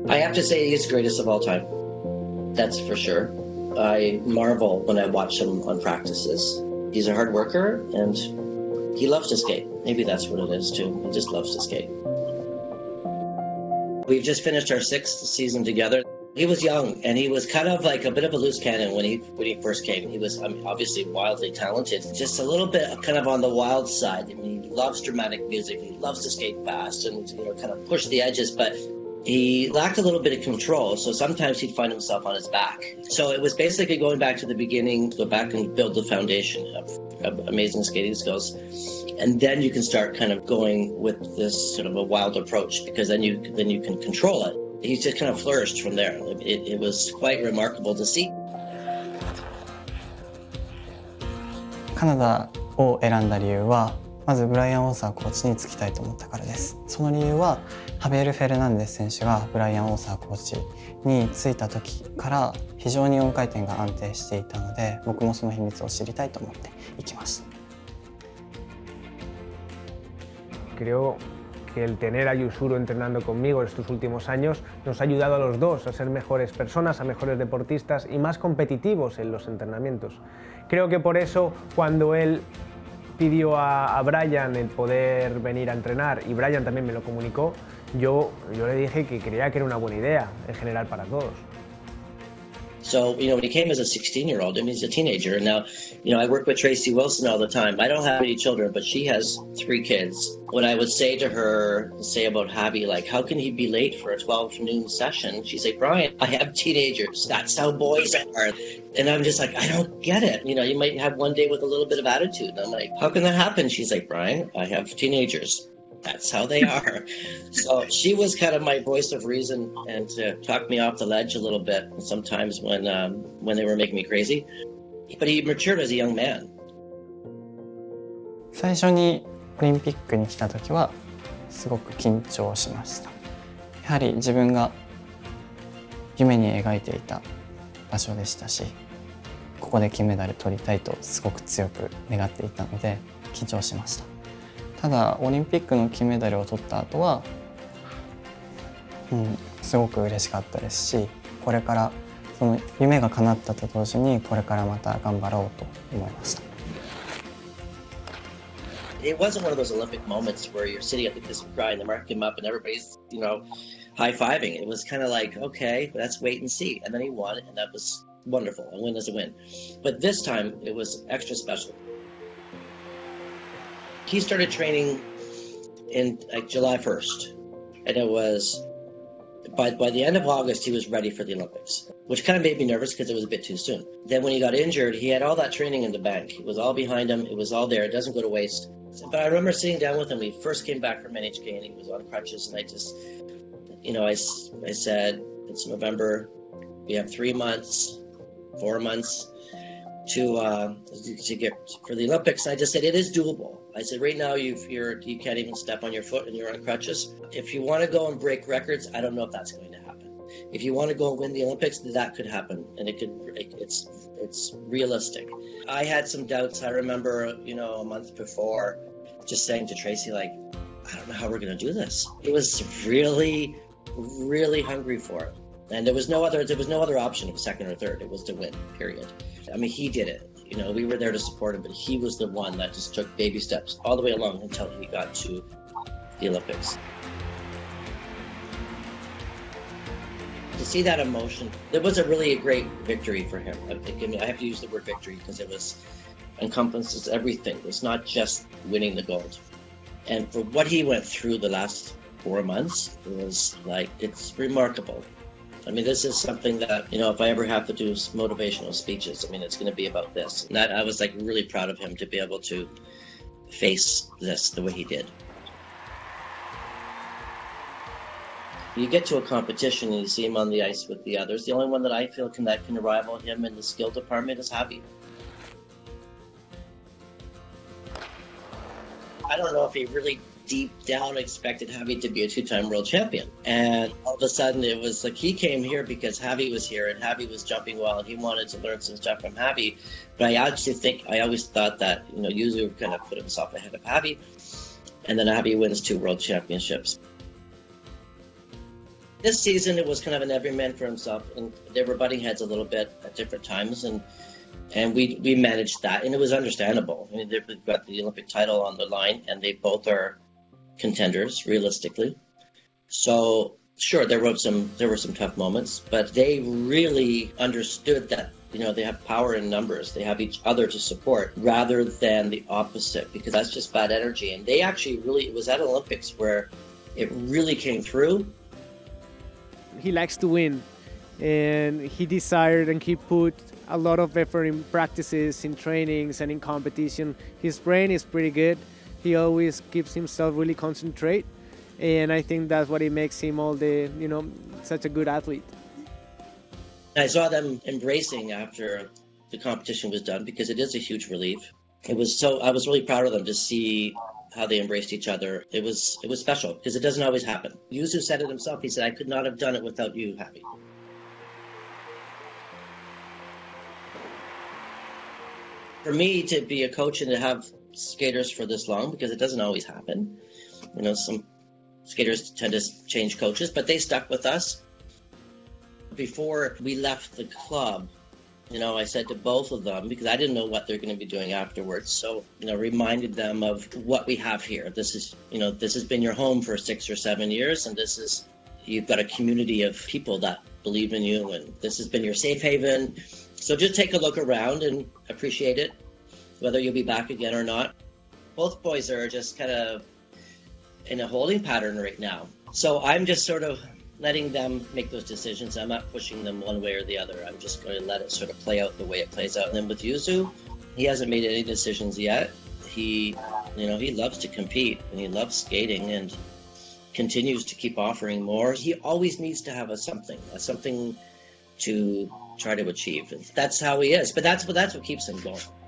I have to say he's the greatest of all time. That's for sure. I marvel when I watch him on practices. He's a hard worker and he loves to skate. Maybe that's what it is too. He just loves to skate. We've just finished our 6th season together. He was young and he was kind of like a bit of a loose cannon when he first came. He was obviously wildly talented, just a little bit kind of on the wild side. I mean, he loves dramatic music. He loves to skate fast and kind of push the edges, but he lacked a little bit of control, so sometimes he'd find himself on his back. So it was basically going back to the beginning, go back and build the foundation of amazing skating skills. And then you can start kind of going with this sort of a wild approach, because then you can control it. He just kind of flourished from there. It was quite remarkable to see. カナダを選んだ理由は、まずブライアン・オーサーコーチにつきたいと思ったからです。その理由はハベール・フェルナンデス選手がブライアン・オーサーコーチについた時から非常に4回転が安定していたので、僕もその秘密を知りたいと思って行きました。 Creo que el tener a Yusuru entrenando conmigo estos últimos años nos ha ayudado a los dos a ser mejores personas, a mejores deportistas y más competitivos en los entrenamientos. Creo que por eso cuando él pidió a Brian el poder venir a entrenar y Brian también me lo comunicó, yo le dije que creía que era una buena idea en general para todos. So, when he came as a 16-year-old, I mean, he's a teenager. And now, I work with Tracy Wilson all the time. I don't have any children, but she has 3 kids. When I would say to her, about Javi, like, how can he be late for a 12 noon session? She's like, Brian, I have teenagers. That's how boys are. And I'm just like, I don't get it. You might have one day with a little bit of attitude. And I'm like, how can that happen? She's like, Brian, I have teenagers. That's how they are. So she was kind of my voice of reason and to talk me off the ledge a little bit sometimes when they were making me crazy. But he matured as a young man. 最初にオリンピックに来た時はすごく緊張しました。やはり自分が夢に描いていた場所でしたし、ここで金メダル取りたいとすごく強く願っていたので緊張しました。ただオリンピックの金メダルを取った後は、すごく嬉しかったですし、これからその夢が叶ったと同時にこれからまた頑張ろうと思いました。 It wasn't one of those Olympic moments where you're sitting at this grind, the mark came up and everybody's, high-fiving. It was kind of like, okay, let's wait and see. And then he won, and that was wonderful. A win is a win. But this time, it was extra special. He started training in July 1st, and it was by the end of August he was ready for the Olympics, which kind of made me nervous because it was a bit too soon. Then when he got injured, he had all that training in the bank. It was all behind him. It was all there. It doesn't go to waste. But I remember sitting down with him when he first came back from NHK and he was on crutches, and I just, I said, it's November. We have 3 months, 4 months to get for the Olympics. And I just said, it is doable. I said, right now you can't even step on your foot and you're on crutches. If you want to go and break records, I don't know if that's going to happen. If you want to go and win the Olympics, that could happen, and it's realistic. I had some doubts. I remember, a month before, just saying to Tracy, like, I don't know how we're going to do this. He was really, really hungry for it. And there was no other option of second or third. It was to win, period. I mean, he did it. We were there to support him, but he was the one that just took baby steps all the way along until he got to the Olympics. To see that emotion, it was a really great victory for him. I have to use the word victory because it encompasses everything. It's not just winning the gold. And for what he went through the last 4 months, it's remarkable. I mean, this is something that, if I ever have to do motivational speeches, it's going to be about this. And I was really proud of him to be able to face this the way he did. You get to a competition and you see him on the ice with the others. The only one that I feel can rival him in the skill department is Javi. I don't know if he really deep down expected Javi to be a 2-time world champion. And all of a sudden it was like he came here because Javi was here and Javi was jumping well and he wanted to learn some stuff from Javi. But I always thought that, Yuzu kind of put himself ahead of Javi. And then Javi wins 2 world championships. This season, it was kind of an every man for himself, and they were butting heads a little bit at different times, and we managed that, and it was understandable. I mean, they've got the Olympic title on the line, and they both are contenders, realistically. So, sure, there were some tough moments, but they really understood that, you know, they have power in numbers. They have each other to support rather than the opposite, because that's just bad energy. And they actually really, it was at Olympics where it really came through. He likes to win, and he desired and he put a lot of effort in practices, in trainings, and in competition. His brain is pretty good. He always keeps himself really concentrate, and I think that's what it makes him such a good athlete. I saw them embracing after the competition was done, because it is a huge relief. I was really proud of them to see how they embraced each other. It was special, because it doesn't always happen. Yuzu said it himself. He said, "I could not have done it without you, Happy." For me to be a coach and to have skaters for this long, because it doesn't always happen. You know, some skaters tend to change coaches, but they stuck with us. Before we left the club, you know, I said to both of them, because I didn't know what they're going to be doing afterwards, so, you know, reminded them of what we have here. This has been your home for 6 or 7 years, and you've got a community of people that believe in you, and this has been your safe haven. So just take a look around and appreciate it, whether you'll be back again or not. Both boys are just kind of in a holding pattern right now. So I'm just sort of letting them make those decisions. I'm not pushing them one way or the other. I'm just going to let it sort of play out the way it plays out. And then with Yuzu, he hasn't made any decisions yet. He loves to compete, and he loves skating, and continues to keep offering more. He always needs to have something to try to achieve. That's how he is. But that's what keeps him going.